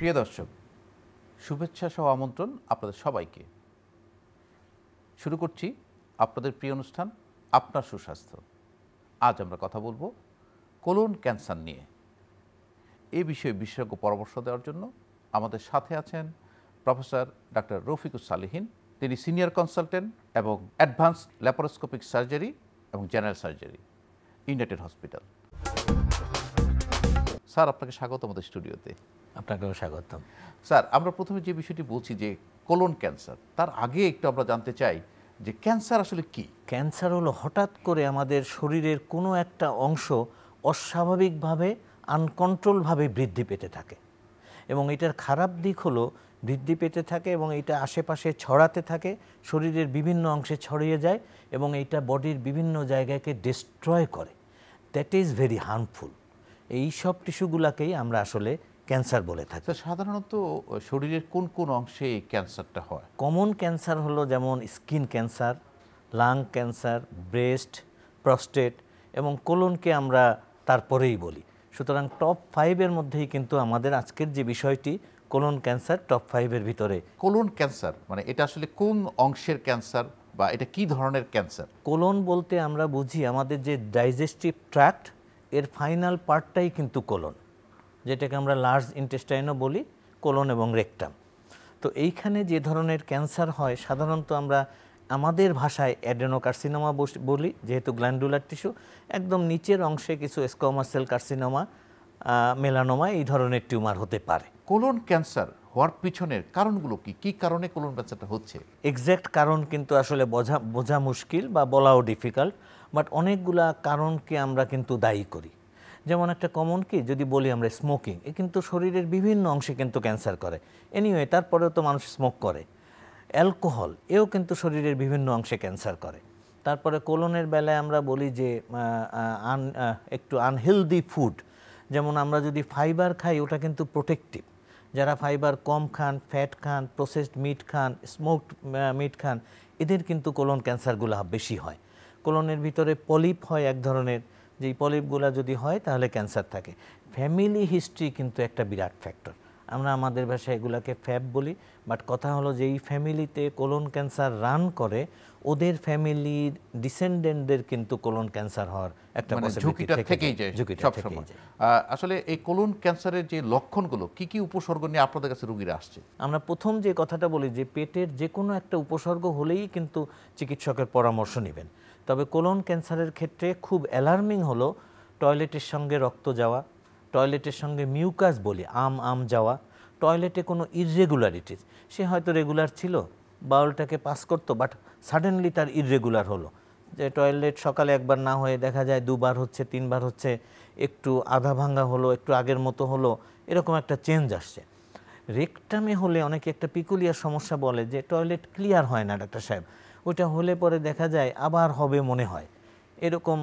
প্রিয় দর্শক, শুভেচ্ছা সহ আমন্ত্রণ আপনাদের সবাইকে। শুরু করছি আপনাদের প্রিয় অনুষ্ঠান আপনার সুস্বাস্থ্য। আজ আমরা কথা বলবো কোলন ক্যান্সার নিয়ে। এ বিষয়ে বিশেষজ্ঞ পরামর্শ দেওয়ার জন্য আমাদের সাথে আছেন প্রফেসর ডক্টর রফিকুস সালেহীন। তিনি সিনিয়র কনসালটেন্ট এবং অ্যাডভান্স ল্যাপারোস্কোপিক সার্জারি এবং general surgery, united hospital. Sir, আপনাকে স্বাগত আমাদের স্টুডিওতে। আপনাকেও স্বাগতম। স্যার, আমরা প্রথমে যে বিষয়টি বলছি যে কোলন ক্যান্সার, তার আগে একটু আমরা জানতে চাই যে ক্যান্সার আসলে কি? ক্যান্সার হলো হঠাৎ করে আমাদের শরীরের কোনো একটা অংশ অস্বাভাবিকভাবে আনকন্ট্রোলভাবে বৃদ্ধি পেতে থাকে, এবং এটার খারাপ দিক হলো বৃদ্ধি পেতে থাকে এবং এটা আশেপাশে ছড়াতে থাকে, শরীরের বিভিন্ন অংশে ছড়িয়ে যায় এবং এটা বডির বিভিন্ন জায়গাকে ডিস্ট্রয় করে। That is very harmful. এই সব টিস্যুগুলোকেই আমরা আসলে ক্যান্সার বলে থাকি। সাধারণত শরীরের কোন কোন অংশে এই ক্যান্সারটা হয়? কমন ক্যান্সার হলো যেমন skin cancer, lung cancer, breast, prostate এবং কোলনকে আমরা তারপরেই বলি। সুতরাং টপ 5-এর মধ্যেই কিন্তু আমাদের আজকের যে বিষয়টি কোলন ক্যান্সার টপ 5-এর ভিতরে। কোলন ক্যান্সার মানে এটা আসলে কোন অংশের ক্যান্সার বা এটা কি ধরনের ক্যান্সার? কোলন বলতে আমরা বুঝি আমাদের যে ডাইজেস্টিভ ট্র্যাক্ট, এর ফাইনাল পার্টটাই কিন্তু কোলন, যেটাকে আমরা লার্জ ইন্টেস্টাইনও বলি, কোলন এবং রেকটাম। তো এইখানে যে ধরনের ক্যান্সার হয় সাধারণত আমরা আমাদের ভাষায় অ্যাডেনোকার্সিনোমা বলি, যেহেতু গ্ল্যান্ডুলার টিস্যু। একদম নিচের অংশে কিছু স্কোমাস সেল কার্সিনোমা, মেলানোমা এই ধরনের টিউমার হতে পারে। কোলন ক্যান্সার হওয়ার পিছনের কারণগুলো কি? কি কারণে কোলন ক্যান্সারটা হচ্ছে? এক্স্যাক্ট কারণ কিন্তু আসলে বোঝা মুশকিল বা বলাও ডিফিকাল্ট, বাট অনেকগুলা কারণকে আমরা কিন্তু দায়ী করি। যেমন একটা কমন কি যদি বলি আমরা স্মোকিং, এ কিন্তু শরীরের বিভিন্ন অংশে কিন্তু ক্যান্সার করে। এনিওয়ে, তারপরেও তো মানুষ স্মোক করে। অ্যালকোহল, এও কিন্তু শরীরের বিভিন্ন অংশে ক্যান্সার করে। তারপরে কোলনের বেলায় আমরা বলি যে একটু আনহেলদি ফুড, যেমন আমরা যদি ফাইবার খাই ওটা কিন্তু প্রোটেক্টিভ। যারা ফাইবার কম খান, ফ্যাট খান, প্রসেসড মিট খান, স্মোকড মিট খান, এদের কিন্তু কোলন ক্যান্সারগুলো বেশি হয়। কোলনের ভিতরে পলিপ হয় এক ধরনের, যেই পলিপগুলো যদি হয় তাহলে ক্যান্সার থাকে। ফ্যামিলি হিস্ট্রি কিন্তু একটা বিরাট ফ্যাক্টর। আমরা আমাদের ভাষায় এগুলাকে ফ্যাব বলি, বাট কথা হলো যে এই ফ্যামিলিতে কোলন ক্যান্সার রান করে, ওদের ফ্যামিলির ডিসেন্ডেন্টদের কিন্তু কোলন ক্যান্সার হওয়ার একটা ঝুঁকিটা থেকেই যায় সবসময়। আসলে এই কোলন ক্যান্সারের যে লক্ষণগুলো, কি কি উপসর্গ নিয়ে আপনাদের কাছে রোগীরা আসছে? আমরা প্রথম যে কথাটা বলি যে পেটের যে কোনো একটা উপসর্গ হলেই কিন্তু চিকিৎসকের পরামর্শ নেবেন। তবে কোলন ক্যান্সারের ক্ষেত্রে খুব অ্যালার্মিং হলো টয়লেটের সঙ্গে রক্ত যাওয়া, টয়লেটের সঙ্গে মিউকাস বলি আম যাওয়া, টয়লেটে কোনো ইররেগুলারিটিস, সে হয়তো রেগুলার ছিল, বাউলটাকে পাস করতো, বাট সাডেনলি তার ইররেগুলার হলো, যে টয়লেট সকালে একবার না হয়ে দেখা যায় 2বার হচ্ছে, 3বার হচ্ছে, একটু আধা ভাঙ্গা হলো, একটু আগের মতো হলো, এরকম একটা চেঞ্জ আসছে। রেকটামে হলে অনেকে একটা পিকুলিয়ার সমস্যা বলে যে টয়লেট ক্লিয়ার হয় না ডাক্তার সাহেব, ওইটা হলে পরে দেখা যায় আবার হবে মনে হয়, এরকম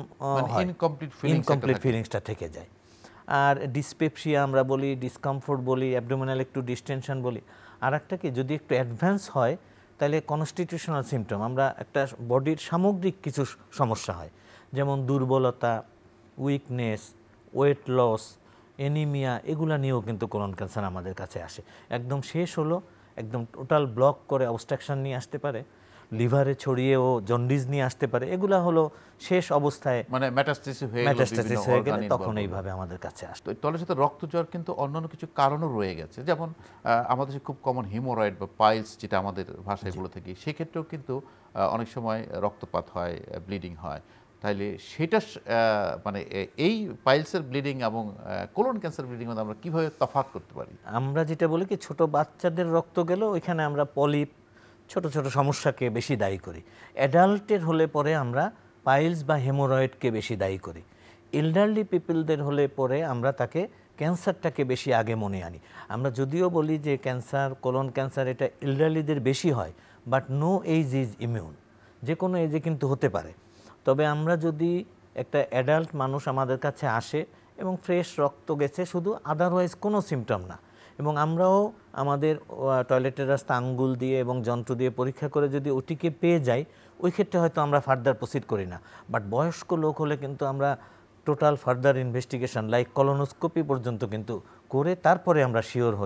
ইনকমপ্লিট ফিলিংসটা থেকে যায়। আর ডিসপেপসিয়া আমরা বলি, ডিসকমফোর্ট বলি, অ্যাবডোমিনাল একটু ডিস্টেনশন বলি। আর একটা কি, যদি একটু অ্যাডভান্স হয় তাহলে কনস্টিটিউশনাল সিমটম, আমরা একটা বডির সামগ্রিক কিছু সমস্যা হয়, যেমন দুর্বলতা, উইকনেস, ওয়েট লস, এনিমিয়া, এগুলা নিয়েও কিন্তু কোলন ক্যান্সার আমাদের কাছে আসে। একদম শেষ হলো, একদম টোটাল ব্লক করে অবস্ট্রাকশন নিয়ে আসতে পারে, লিভারে ছড়িয়েও জন্ডিস নিয়ে আসতে পারে। এগুলা হলো শেষ অবস্থায়, মানে মেটাস্টাসিস হয়ে গেলে তখন এইভাবে আমাদের কাছে আসে। তলের সাথে রক্ত জ্বর কিন্তু অন্যান্য কিছু কারণও রয়ে গেছে, যেমন আমাদের খুব কমন হিমোরয়েড বা পাইলস, যেটা আমাদের ভাষায় বলে থাকি, সেক্ষেত্রেও কিন্তু অনেক সময় রক্তপাত হয়, ব্লিডিং হয়। তাইলে সেটা মানে এই পাইলসের ব্লিডিং এবং কোলন ক্যান্সার ব্লিডিং মধ্যে আমরা কীভাবে তফাৎ করতে পারি? আমরা যেটা বলি কি, ছোট বাচ্চাদের রক্ত গেল, ওইখানে আমরা পলিপ, ছোট ছোট সমস্যাকে বেশি দায়ী করি। অ্যাডাল্টের হলে পরে আমরা পাইলস বা হেমোরয়েডকে বেশি দায়ী করি। এল্ডারলি পিপলদের হলে পরে আমরা তাকে ক্যান্সারটাকে বেশি আগে মনে আনি। আমরা যদিও বলি যে ক্যান্সার, কোলন ক্যান্সার এটা এল্ডারলিদের বেশি হয়, but no age is immune, যে কোনো এজে কিন্তু হতে পারে। তবে আমরা যদি একটা অ্যাডাল্ট মানুষ আমাদের কাছে আসে এবং ফ্রেশ রক্ত গেছে শুধু, আদারওয়াইজ কোনো সিমটম না, এবং আমরাও আমাদের টয়লেটের রাস্তা আঙ্গুল দিয়ে এবং যন্ত্র দিয়ে পরীক্ষা করে যদি ওটিকে পেয়ে যাই, ওই ক্ষেত্রে হয়তো আমরা ফার্দার প্রসিড করি না। বাট বয়স্ক লোক হলে কিন্তু আমরা total further investigation like colonoscopy পর্যন্ত কিন্তু করে তারপরে আমরা শিওর হই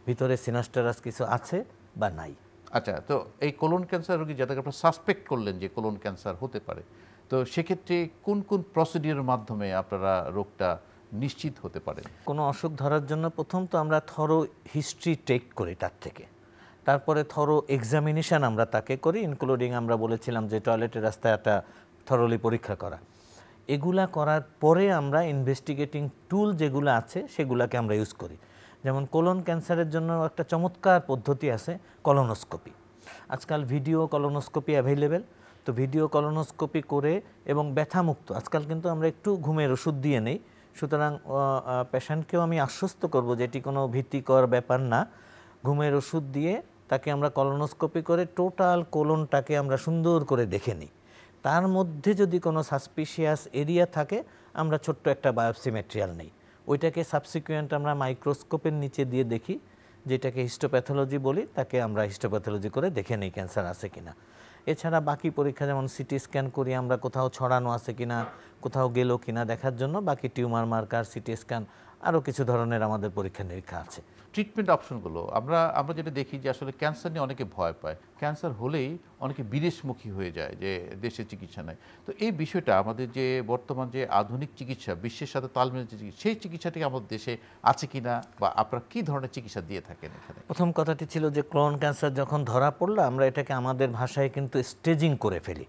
ভিতরে সিনাস্টারাস কিছু আছে বা নাই। আচ্ছা, তো এই কোলন ক্যান্সার রোগী যাদেরকে আপনারা সাসপেক্ট করলেন যে কোলন ক্যান্সার হতে পারে, তো সেক্ষেত্রে কোন কোন প্রসিডিউরের মাধ্যমে আপনারা রোগটা নিশ্চিত হতে পারেন? কোনো অসুখ ধরার জন্য প্রথম তো আমরা থরো হিস্ট্রি টেক করি তার থেকে, তারপরে থরো এক্সামিনেশন আমরা তাকে করি, ইনক্লুডিং আমরা বলেছিলাম যে টয়লেটের রাস্তায় একটা থরলি পরীক্ষা করা। এগুলা করার পরে আমরা ইনভেস্টিগেটিং টুল যেগুলো আছে সেগুলাকে আমরা ইউজ করি। যেমন কোলন ক্যান্সারের জন্য একটা চমৎকার পদ্ধতি আছে, কলোনোস্কোপি। আজকাল ভিডিও কলোনোস্কোপি অ্যাভেলেবেল, তো ভিডিও কলোনোস্কোপি করে এবং ব্যথামুক্ত, আজকাল কিন্তু আমরা একটু ঘুমের ওষুধ দিয়ে নেই, সুতরাং পেশেন্টকেও আমি আশ্বস্ত করব যে এটি কোনো ভীতিকর ব্যাপার না। ঘুমের ওষুধ দিয়ে তাকে আমরা কলোনোস্কোপি করে টোটাল কোলনটাকে আমরা সুন্দর করে দেখে নিই। তার মধ্যে যদি কোনো সাসপিশিয়াস এরিয়া থাকে আমরা ছোট্ট একটা বায়োপসি ম্যাটেরিয়াল নেই, ওইটাকে সাবসিকুয়েন্ট আমরা মাইক্রোস্কোপের নিচে দিয়ে দেখি, যেটাকে হিস্টোপ্যাথোলজি বলি, তাকে আমরা হিস্টোপ্যাথোলজি করে দেখে নিই ক্যান্সার আছে কিনা। এছাড়া বাকি পরীক্ষা যেমন সিটি স্ক্যান করি আমরা, কোথাও ছড়ানো আছে কিনা, কোথাও গেল কিনা দেখার জন্য। বাকি টিউমার মার্কার, সিটি স্ক্যান, আরও কিছু ধরনের আমাদের পরীক্ষা নিরীক্ষা আছে। ট্রিটমেন্ট অপশনগুলো আমরা যেটা দেখি যে আসলে ক্যান্সার নিয়ে অনেকে ভয় পায়, ক্যান্সার হলেই অনেকে বিদেশমুখী হয়ে যায় যে দেশে চিকিৎসা নেয়। তো এই বিষয়টা আমাদের যে বর্তমান যে আধুনিক চিকিৎসা, বিশ্বের সাথে তাল মিলিয়ে যে চিকিৎসা, সেই চিকিৎসাটি আমাদের দেশে আছে কিনা বা আপনারা কী ধরনের চিকিৎসা দিয়ে থাকেন এখানে? প্রথম কথাটি ছিল যে কোলন ক্যান্সার যখন ধরা পড়লো আমরা এটাকে আমাদের ভাষায় কিন্তু স্টেজিং করে ফেলি।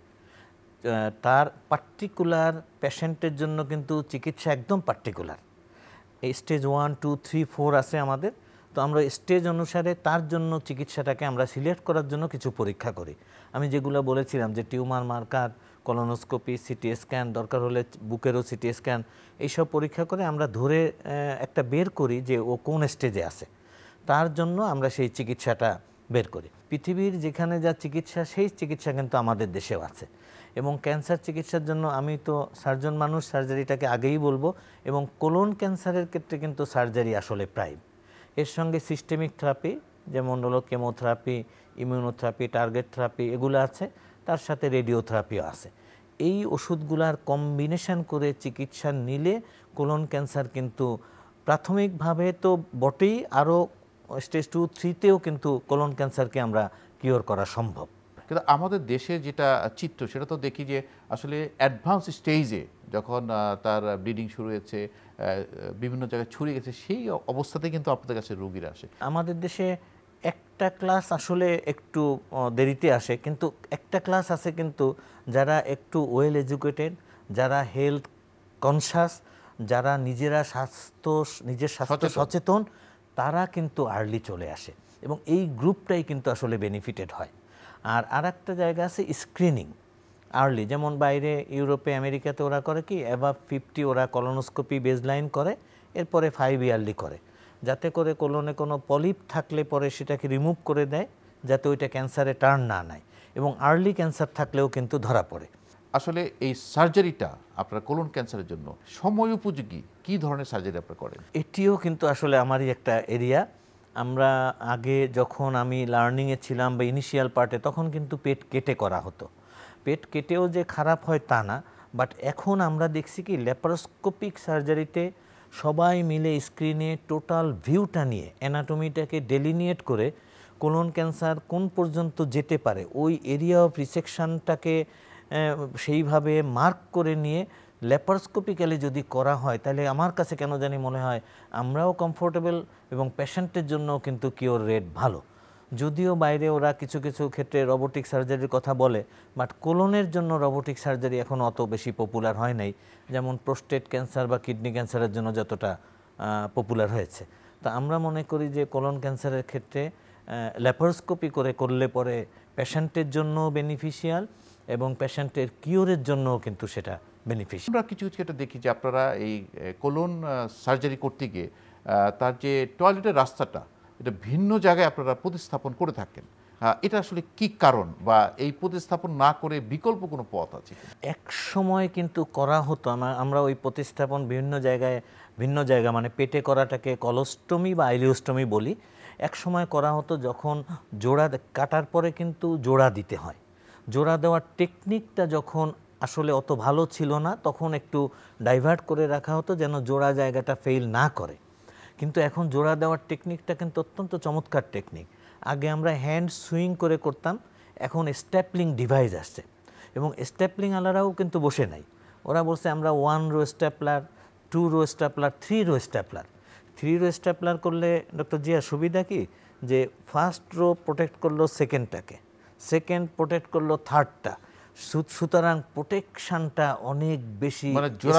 তার পার্টিকুলার পেশেন্টের জন্য কিন্তু চিকিৎসা একদম পার্টিকুলার, এই স্টেজ 1, 2, 3, 4 আছে আমাদের। তো আমরা স্টেজ অনুসারে তার জন্য চিকিৎসাটাকে আমরা সিলেক্ট করার জন্য কিছু পরীক্ষা করি। আমি যেগুলো বলেছিলাম যে tumour marker, colonoscopy, CT scan, দরকার হলে বুকেরও সিটি স্ক্যান, এইসব পরীক্ষা করে আমরা ধরে একটা বের করি যে ও কোন স্টেজে আছে, তার জন্য আমরা সেই চিকিৎসাটা বের করি। পৃথিবীর যেখানে যা চিকিৎসা সেই চিকিৎসা কিন্তু আমাদের দেশেও আছে। এবং ক্যান্সার চিকিৎসার জন্য আমি তো সার্জন মানুষ, সার্জারিটাকে আগেই বলবো, এবং কোলন ক্যান্সারের ক্ষেত্রে কিন্তু সার্জারি আসলে প্রাইম। এর সঙ্গে সিস্টেমিক থেরাপি যেমন হলো কেমোথেরাপি, ইমিউনোথেরাপি, টার্গেট থেরাপি এগুলো আছে, তার সাথে রেডিওথেরাপিও আছে। এই ওষুধগুলার কম্বিনেশন করে চিকিৎসা নিলে কোলন ক্যান্সার কিন্তু প্রাথমিকভাবে তো বটেই, আরও স্টেজ 2, 3তেও কিন্তু কোলন ক্যান্সারকে আমরা কিওর করা সম্ভব। কিন্তু আমাদের দেশে যেটা চিত্র সেটা তো দেখি যে আসলে অ্যাডভান্স স্টেজে যখন তার ব্লিডিং শুরু হয়েছে, বিভিন্ন জায়গায় ছড়িয়ে গেছে, সেই অবস্থাতে কিন্তু আপনাদের কাছে রোগীরা আসে। আমাদের দেশে একটা ক্লাস আসলে একটু দেরিতে আসে, কিন্তু একটা ক্লাস আছে কিন্তু যারা একটু ওয়েল এডুকেটেড, যারা হেলথ কনসাস, যারা নিজের স্বাস্থ্য সচেতন, তারা কিন্তু আর্লি চলে আসে এবং এই গ্রুপটাই কিন্তু আসলে বেনিফিটেড হয়। আর একটা জায়গা আছে স্ক্রিনিং আর্লি, যেমন বাইরে ইউরোপে, আমেরিকাতে ওরা করে কি অ্যাবাভ 50 ওরা কলোনোস্কোপি বেজলাইন করে, এরপরে 5 ইয়ারলি করে, যাতে করে কোলনে কোনো পলিপ থাকলে পরে সেটাকে রিমুভ করে দেয়, যাতে ওইটা ক্যান্সারে টার্ন না নেয়, এবং আর্লি ক্যান্সার থাকলেও কিন্তু ধরা পড়ে। আসলে এই সার্জারিটা আপনার কোলন ক্যান্সারের জন্য সময় উপযোগী কী ধরনের সার্জারি আপনারা করেন? এটিও কিন্তু আসলে আমারই একটা এরিয়া। আমরা আগে যখন আমি লার্নিংয়ে ছিলাম বা ইনিশিয়াল পার্টে, তখন কিন্তু পেট কেটে করা হতো। পেট কেটেও যে খারাপ হয় তা না, বাট এখন আমরা দেখছি কি ল্যাপারোস্কোপিক সার্জারিতে সবাই মিলে স্ক্রিনে টোটাল ভিউটা নিয়ে অ্যানাটমিটাকে ডেলিনিয়েট করে কোলন ক্যান্সার কোন পর্যন্ত যেতে পারে ওই এরিয়া অফ রিসেকশনটাকে সেইভাবে মার্ক করে নিয়ে ল্যাপারোস্কোপিক্যালি যদি করা হয়, তাহলে আমার কাছে কেন জানি মনে হয় আমরাও কমফোর্টেবল এবং পেশেন্টের জন্য কিন্তু কিওর রেট ভালো। যদিও বাইরে ওরা কিছু কিছু ক্ষেত্রে রোবোটিক সার্জারির কথা বলে, বাট কোলনের জন্য রোবোটিক সার্জারি এখন অত বেশি পপুলার হয় নাই, যেমন প্রোস্টেট ক্যান্সার বা কিডনি ক্যান্সারের জন্য যতটা পপুলার হয়েছে। তা আমরা মনে করি যে কোলন ক্যান্সারের ক্ষেত্রে ল্যাপারোস্কোপি করলে পরে পেশেন্টের জন্য বেনিফিশিয়াল এবং পেশেন্টের কিওরের জন্যও কিন্তু সেটা বেনিফিশিয়াল। আমরা কিছু ক্ষেত্রে দেখি যে আপনারা এই কোলন সার্জারি করতে গিয়ে তার যে টয়লেটের রাস্তাটা এটা ভিন্ন জায়গায় আপনারা প্রতিস্থাপন করে থাকেন, এটা আসলে কি কারণ, বা এই প্রতিস্থাপন না করে বিকল্প কোনো পথ আছে? এক সময় কিন্তু করা হতো, আমরা ওই প্রতিস্থাপন ভিন্ন জায়গা মানে পেটে করাটাকে কলোস্টমি বা আইলিওস্টমি বলি। এক সময় করা হতো যখন জোড়া কাটার পরে কিন্তু জোড়া দিতে হয়, জোড়া দেওয়ার টেকনিকটা যখন আসলে অত ভালো ছিল না, তখন একটু ডাইভার্ট করে রাখা হতো যেন জোড়া জায়গাটা ফেল না করে। কিন্তু এখন জোড়া দেওয়ার টেকনিকটা কিন্তু অত্যন্ত চমৎকার টেকনিক। আগে আমরা হ্যান্ড সুইং করে করতাম, এখন স্ট্যাপলিং ডিভাইস আসছে এবং স্ট্যাপলিং আলারাও কিন্তু বসে নাই। ওরা বলছে আমরা 1 row stapler, 2 row stapler, 3 row stapler. 3 row stapler করলে ডক্টর জিয়া সুবিধা কি, যে ফার্স্ট রো প্রোটেক্ট করলো সেকেন্ডটাকে, সেকেন্ড প্রোটেক্ট করলো থার্ডটা, সুতরাং প্রোটেকশনটা অনেক বেশি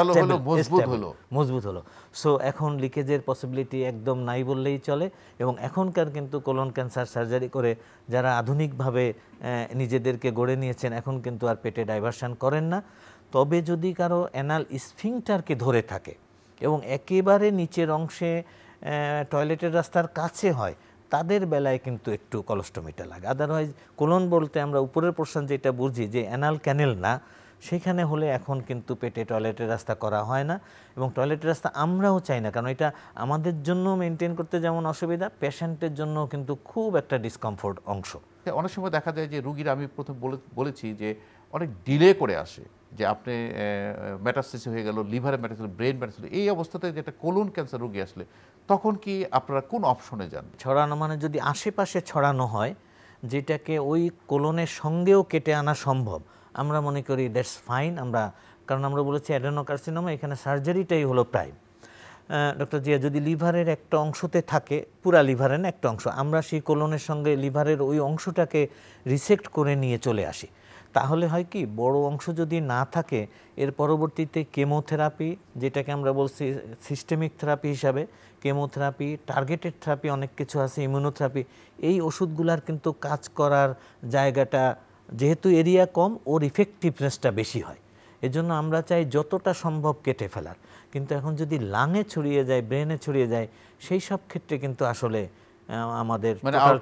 মজবুত হলো। সো এখন লিকেজের পসিবিলিটি একদম নাই বললেই চলে। এবং এখনকার কিন্তু কোলন ক্যান্সার সার্জারি করে যারা আধুনিকভাবে নিজেদেরকে গড়ে নিয়েছেন, এখন কিন্তু আর পেটে ডাইভারশন করেন না। তবে যদি কারো অ্যানাল স্ফিংটারকে ধরে থাকে এবং একেবারে নিচের অংশে টয়লেটের রাস্তার কাছে হয়, তাদের বেলায় কিন্তু একটু কলোস্টোমিটা লাগে। আদারওয়াইজ কোলন বলতে আমরা উপরের পোর্শন যেটা বুঝি যে অ্যানাল ক্যানেল না, সেখানে হলে এখন কিন্তু পেটে টয়লেটের রাস্তা করা হয় না। এবং টয়লেটের রাস্তা আমরাও চাই না, কারণ এটা আমাদের জন্য মেনটেন করতে যেমন অসুবিধা, পেশেন্টের জন্য কিন্তু খুব একটা ডিসকমফোর্ট অংশ। অনেক সময় দেখা যায় যে রুগীরা, আমি প্রথম বলেছি যে অনেক ডিলে করে আসে, যে আপনি মেটাস্টেসিস হয়ে গেল, লিভারে মেটাস্টেসিস, ব্রেন মেটাস্টেসিস, এই অবস্থাতে যেটা কোলন ক্যান্সার রোগী আসলে তখন কি আপনারা কোন অপশনে যান? ছড়ানো মানে যদি আশেপাশে ছড়ানো হয়, যেটাকে ওই কোলনের সঙ্গেও কেটে আনা সম্ভব, আমরা মনে করি দ্যাটস ফাইন। কারণ আমরা বলেছি অ্যাডেনোকার্সিনোমা, এখানে সার্জারিটাই হলো প্রাইম। ডক্টর জিয়া, যদি লিভারের একটা অংশতে থাকে, পুরা লিভারের একটা অংশ, আমরা সেই কোলনের সঙ্গে লিভারের ওই অংশটাকে রিসেক্ট করে নিয়ে চলে আসি, তাহলে হয় কি, বড় অংশ যদি না থাকে, এর পরবর্তীতে কেমোথেরাপি, যেটাকে আমরা বলছি সিস্টেমিক থেরাপি হিসাবে, কেমোথেরাপি, টার্গেটেড থেরাপি, অনেক কিছু আছে, ইমিউনোথেরাপি, এই ওষুধগুলার কিন্তু কাজ করার জায়গাটা, যেহেতু এরিয়া কম, ওর ইফেক্টিভনেসটা বেশি হয়। এজন্য আমরা চাই যতটা সম্ভব কেটে ফেলার। কিন্তু এখন যদি লাঙে ছড়িয়ে যায়, ব্রেনে ছড়িয়ে যায়, সেই সব ক্ষেত্রে কিন্তু আসলে আমাদের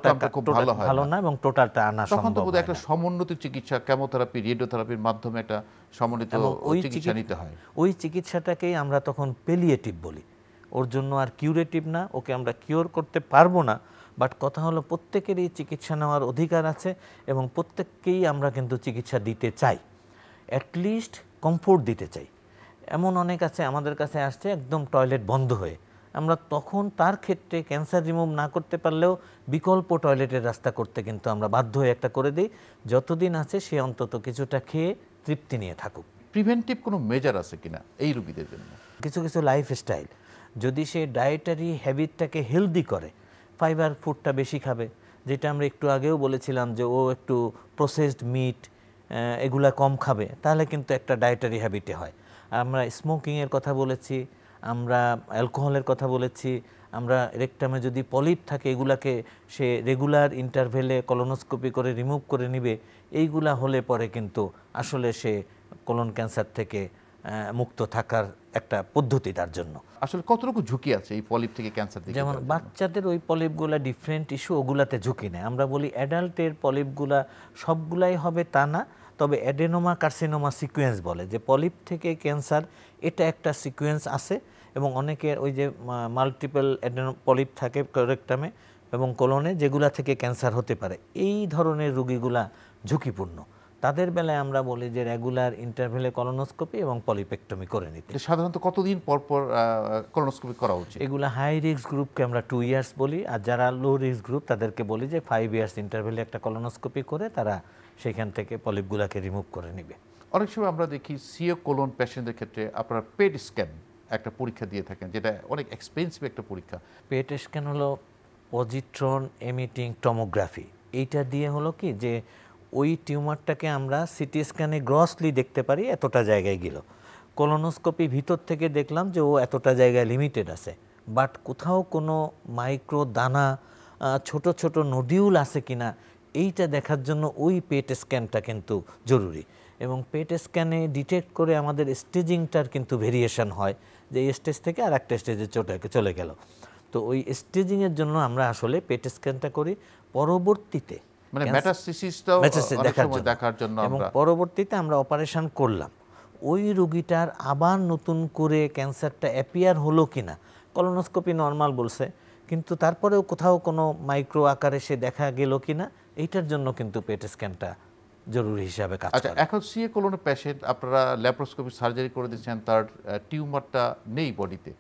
ভালো না এবং টোটালটা আনা সম্ভব হয় না। একটা সমন্বিত চিকিৎসা, কেমোথেরাপি, রেডিওথেরাপির মাধ্যমে একটা সমন্বিত চিকিৎসা নিতে হয়। ওই চিকিৎসাটাকেই আমরা তখন পেলিয়েটিভ বলি। ওর জন্য আর কিউরেটিভ না, ওকে আমরা কিওর করতে পারবো না, বাট কথা হলো প্রত্যেকেরই চিকিৎসা নেওয়ার অধিকার আছে এবং প্রত্যেককেই আমরা কিন্তু চিকিৎসা দিতে চাই, অ্যাটলিস্ট কমফোর্ট দিতে চাই। এমন অনেক আছে আমাদের কাছে আসছে একদম টয়লেট বন্ধ হয়ে, আমরা তখন তার ক্ষেত্রে ক্যান্সার রিমুভ না করতে পারলেও বিকল্প টয়লেটের রাস্তা করতে কিন্তু আমরা বাধ্য হয়ে একটা করে দিই, যতদিন আছে সে অন্তত কিছুটা খেয়ে তৃপ্তি নিয়ে থাকুক। প্রিভেন্টিভ কোনো মেজার আছে কিনা এই রোগীদের জন্য? কিছু কিছু লাইফস্টাইল, যদি সে ডায়েটারি হ্যাবিটটাকে হেলদি করে, ফাইবার ফুডটা বেশি খাবে, যেটা আমরা একটু আগেও বলেছিলাম যে ও একটু প্রসেসড মিট এগুলা কম খাবে, তাহলে কিন্তু একটা ডায়েটারি হ্যাবিটে হয়। আমরা স্মোকিংয়ের কথা বলেছি, আমরা অ্যালকোহলের কথা বলেছি, আমরা রেকটামে যদি পলিপ থাকে এগুলাকে সে রেগুলার ইন্টারভেলে কলোনোস্কোপি করে রিমুভ করে নিবে, এইগুলা হলে পরে কিন্তু আসলে সে কোলন ক্যান্সার থেকে মুক্ত থাকার একটা পদ্ধতি তার জন্য। আসলে কতটুকু ঝুঁকি আছে এই পলিপ থেকে ক্যান্সার থেকে? যেমন বাচ্চাদের ওই পলিপগুলা ডিফারেন্ট ইস্যু, ওগুলাতে ঝুঁকি নেই। আমরা বলি অ্যাডাল্টের পলিপগুলা সবগুলাই হবে তা না, তবে অ্যাডেনোমা কার্সিনোমা সিকোয়েন্স বলে, যে পলিপ থেকে ক্যান্সার, এটা একটা সিকোয়েন্স আছে। এবং অনেকের ওই যে মাল্টিপল পলিপ থাকে রেকটামে এবং কোলনে, যেগুলা থেকে ক্যান্সার হতে পারে, এই ধরনের রোগীগুলা ঝুঁকিপূর্ণ। তাদের বেলায় আমরা বলি যে রেগুলার ইন্টারভেলে কলোনোস্কোপি এবং পলিপেক্টমি করে নিতে। সাধারণত কতদিন পর পর কলোনোস্কোপি করা উচিত? এগুলা হাই রিস্ক গ্রুপকে আমরা 2 ইয়ার্স বলি, আর যারা লো রিস্ক গ্রুপ তাদেরকে বলি যে 5 ইয়ার্স ইন্টারভেলে একটা কলোনোস্কোপি করে তারা সেখান থেকে পলিপগুলাকে রিমুভ করে নেবে। অনেক সময় আমরা দেখি সিও কোলন পেশেন্টদের ক্ষেত্রে আপনারা পেট স্ক্যান একটা পরীক্ষা দিয়ে থাকেন, যেটা অনেক এক্সপেন্সিভ একটা পরীক্ষা। পেট স্ক্যান হলো পজিট্রন এমিটিং টমোগ্রাফি। এইটা দিয়ে হলো কি, যে ওই টিউমারটাকে আমরা সিটি স্ক্যানে গ্রসলি দেখতে পারি এতটা জায়গায় গেল, কোলোনোস্কোপি ভিতর থেকে দেখলাম যে ও এতটা জায়গায় লিমিটেড আছে, বাট কোথাও কোনো মাইক্রো দানা, ছোট ছোট নোডিউল আছে কিনা, এইটা দেখার জন্য ওই পেট স্ক্যানটা কিন্তু জরুরি। এবং পেট স্ক্যানে ডিটেক্ট করে আমাদের স্টেজিংটার কিন্তু ভেরিয়েশন হয়, যে এই স্টেজ থেকে আর একটা স্টেজে চলে গেল। তো ওই স্টেজিংয়ের জন্য আমরা আসলে পেট স্ক্যানটা করি, পরবর্তীতে মানে মেটাস্টেসিসটাও দেখার জন্য, এবং পরবর্তীতে আমরা অপারেশন করলাম, ওই রোগীটার আবার নতুন করে ক্যান্সারটা অ্যাপিয়ার হলো কিনা, কলোনোস্কোপি নর্মাল বলছে, কিন্তু তারপরেও কোথাও কোনো মাইক্রো আকারে সে দেখা গেল কিনা, এইটার জন্য কিন্তু পেট স্ক্যানটা জরুরি হিসাবে কাজ করে। এখন সিএ কোলনের পেশেন্ট, আপনারা ল্যাপ্রোস্কোপি সার্জারি করে দিচ্ছেন, তার টিউমারটা নেই বডিতে,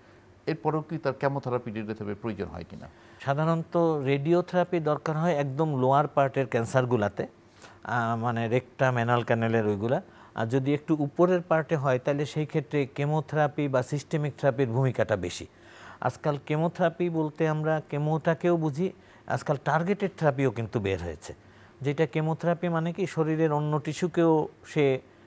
এরপরেও কি তার কেমোথেরাপি রেডিওথেরাপির প্রয়োজন হয় কিনা? সাধারণত রেডিওথেরাপি দরকার হয় একদম লোয়ার পার্টের ক্যান্সারগুলাতে, মানে রেকটাম অ্যানাল ক্যানেলের ওইগুলা। আর যদি একটু উপরের পার্টে হয় তাহলে সেই ক্ষেত্রে কেমোথেরাপি বা সিস্টেমিক থেরাপির ভূমিকাটা বেশি। আজকাল কেমোথেরাপি বলতে আমরা কেমোটাকেও বুঝি, আজকাল টার্গেটেড থেরাপিও কিন্তু বের হয়েছে, যেটা কেমোথেরাপি মানে কি শরীরের অন্য টিস্যুকেও সে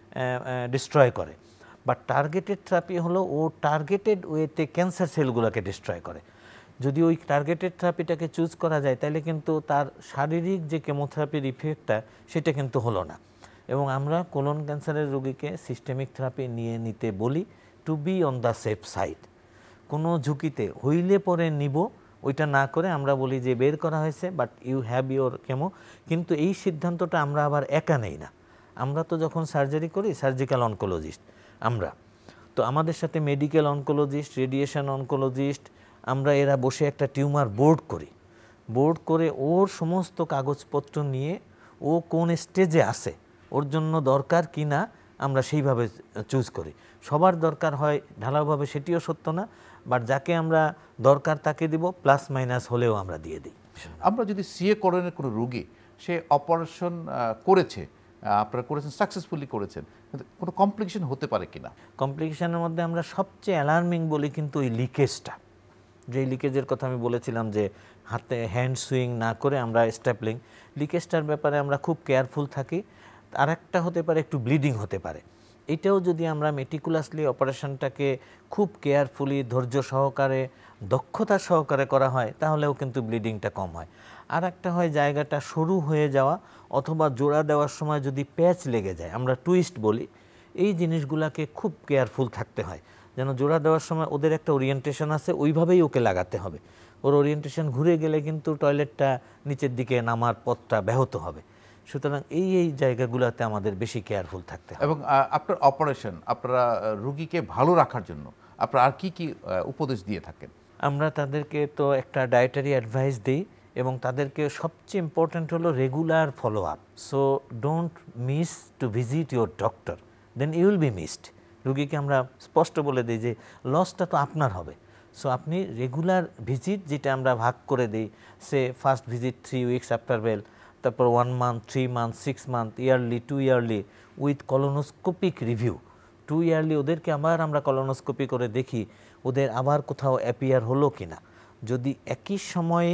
ডিস্ট্রয় করে, বাট টার্গেটেড থেরাপি হলো ও টার্গেটেড ওয়েতে ক্যান্সার সেলগুলোকে ডিস্ট্রয় করে। যদি ওই টার্গেটেড থেরাপিটাকে চুজ করা যায় তাহলে কিন্তু তার শারীরিক যে কেমোথেরাপির ইফেক্টটা সেটা কিন্তু হলো না। এবং আমরা কোলন ক্যান্সারের রোগীকে সিস্টেমিক থেরাপি নিয়ে নিতে বলি, to be on the safe side. কোনো ঝুঁকিতে হইলে পরে নিব ওইটা না করে আমরা বলি যে বের করা হয়েছে but you have your chemo. কিন্তু এই সিদ্ধান্তটা আমরা আবার একা নেই না, আমরা তো যখন সার্জারি করি সার্জিক্যাল অনকোলজিস্ট আমরা, তো আমাদের সাথে মেডিকেল অনকোলজিস্ট, রেডিয়েশন অনকোলজিস্ট, আমরা এরা বসে একটা টিউমার বোর্ড করি। বোর্ড করে ওর সমস্ত কাগজপত্র নিয়ে ও কোন স্টেজে আছে, ওর জন্য দরকার কি না আমরা সেইভাবে চুজ করি। সবার দরকার হয় ঢালাওভাবে সেটিও সত্য না, বাট যাকে আমরা দরকার তাকে দিব, প্লাস মাইনাস হলেও আমরা দিয়ে দিই। আমরা যদি সিএ করণের কোনো রোগী সে অপারেশন করেছে, আপনারা করেছেন, সাকসেসফুলি করেছেন, কিন্তু কোনো কমপ্লিকেশন হতে পারে কিনা? কমপ্লিকেশনের মধ্যে আমরা সবচেয়ে অ্যালার্মিং বলি কিন্তু ওই লিকেজটা, যে লিকেজের কথা আমি বলেছিলাম যে হাতে হ্যান্ড সুইং না করে আমরা স্ট্যাপলিং, লিকেজটার ব্যাপারে আমরা খুব কেয়ারফুল থাকি। আর একটা হতে পারে একটু ব্লিডিং হতে পারে, এটাও যদি আমরা মেটিকুলাসলি অপারেশনটাকে খুব কেয়ারফুলি ধৈর্য সহকারে দক্ষতা সহকারে করা হয় তাহলেও কিন্তু ব্লিডিংটা কম হয়। আর একটা হয় জায়গাটা সরু হয়ে যাওয়া অথবা জোড়া দেওয়ার সময় যদি প্যাচ লেগে যায়, আমরা টুইস্ট বলি, এই জিনিসগুলোকে খুব কেয়ারফুল থাকতে হয় যেন জোড়া দেওয়ার সময় ওদের একটা ওরিয়েন্টেশন আছে, ওইভাবেই ওকে লাগাতে হবে। ওর ওরিয়েন্টেশন ঘুরে গেলে কিন্তু টয়লেটটা নিচের দিকে নামার পথটা ব্যাহত হবে। সুতরাং এই জায়গাগুলোতে আমাদের বেশি কেয়ারফুল থাকতে হবে। এবং আপনার অপারেশন আপনারা রুগীকে ভালো রাখার জন্য আপনারা আর কি কি উপদেশ দিয়ে থাকেন? আমরা তাদেরকে তো একটা ডায়েটারি অ্যাডভাইস দিই এবং তাদেরকে সবচেয়ে ইম্পর্ট্যান্ট হলো regular follow up. So don't miss to visit your doctor, then you will be missed. রুগীকে আমরা স্পষ্ট বলে দিই যে লসটা তো আপনার হবে। সো আপনি রেগুলার ভিজিট, যেটা আমরা ভাগ করে দিই, সে first visit 3 weeks after bell, তারপর 1 month, 3 month, 6 month, yearly, 2 yearly with colonoscopic review. 2 yearly ওদেরকে আবার আমরা কলোনোস্কোপি করে দেখি ওদের আবার কোথাও অ্যাপিয়ার হলো কিনা। যদি একই সময়ে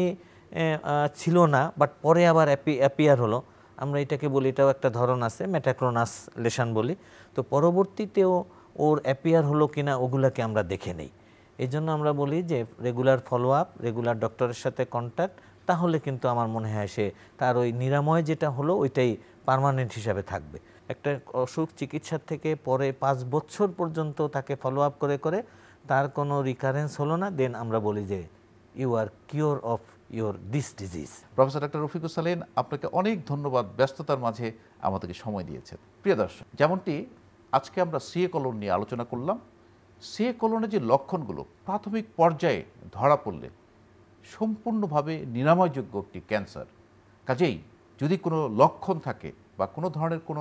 ছিল না বাট পরে আবার অ্যাপিয়ার হলো, আমরা এটাকে বলি, এটাও একটা ধরন আছে, মেটাক্রোনাস লেশন বলি। তো পরবর্তীতেও ওর অ্যাপিয়ার হলো কিনা ওগুলাকে আমরা দেখে নেই। এই জন্য আমরা বলি যে রেগুলার ফলো আপ, রেগুলার ডক্টরের সাথে কন্ট্যাক্ট, তাহলে কিন্তু আমার মনে হয় সে তার ওই নিরাময় যেটা হলো ওইটাই পার্মানেন্ট হিসাবে থাকবে। একটা অসুখ চিকিৎসার থেকে পরে 5 বছর পর্যন্ত তাকে ফলো আপ করে করে তার কোনো রিকারেন্স হলো না, দেন আমরা বলি যে you are cure of your this disease. Professor doctor Rafiqul Salehin, আপনাকে অনেক ধন্যবাদ, ব্যস্ততার মাঝে আমাদেরকে সময় দিয়েছেন। প্রিয় দর্শক, যেমনটি আজকে আমরা সিএ কোলন নিয়ে আলোচনা করলাম, সিএ কোলনের যে লক্ষণগুলো প্রাথমিক পর্যায়ে ধরা পড়লে সম্পূর্ণভাবে নিরাময়যোগ্য একটি ক্যান্সার। কাজেই যদি কোনো লক্ষণ থাকে বা কোনো ধরনের কোনো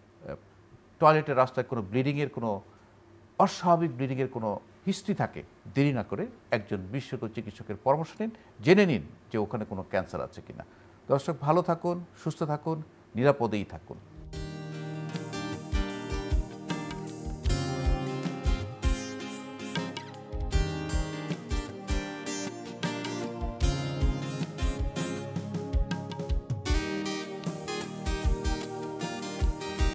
টয়লেটের রাস্তায় কোনো ব্লিডিংয়ের, কোনো অস্বাভাবিক ব্লিডিংয়ের কোনো হিস্ট্রি থাকে, দেরি না করে একজন বিশেষজ্ঞ চিকিৎসকের পরামর্শ নিন, জেনে নিন যে ওখানে কোনো ক্যান্সার আছে কিনা। দর্শক, ভালো থাকুন, সুস্থ থাকুন, নিরাপদেই থাকুন।